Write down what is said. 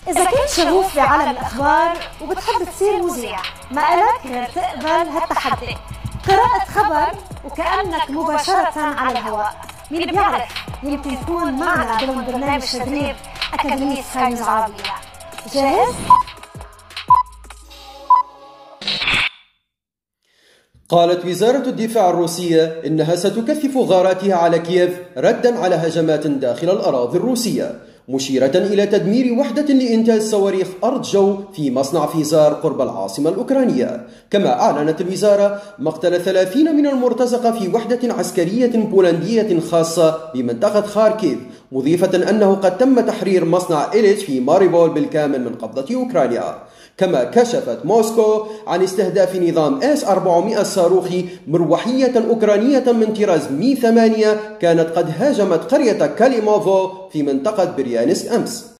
إذا كنت شغوف بعالم الأخبار وبتحب تصير مذيع، ما إلك غير تقبل هالتحدي. قراءة خبر وكأنك مباشرة على الهواء. مين بيعرف يمكن يكون معنا ضمن برنامج تدريب أكاديمية سكاي نيوز عربية. جاهز؟ قالت وزارة الدفاع الروسية إنها ستكثف غاراتها على كييف ردًا على هجمات داخل الأراضي الروسية، مشيرة إلى تدمير وحدة لإنتاج صواريخ أرض-جو في مصنع فيزار قرب العاصمة الأوكرانية. كما أعلنت الوزارة مقتل 30 من المرتزقة في وحدة عسكرية بولندية خاصة بمنطقة خاركيف، مضيفة أنه قد تم تحرير مصنع إيليتش في ماريبول بالكامل من قبضة أوكرانيا. كما كشفت موسكو عن استهداف نظام S-400 الصاروخي مروحية أوكرانية من طراز مي 8 كانت قد هاجمت قرية كاليموفو في منطقة بريانسك أمس.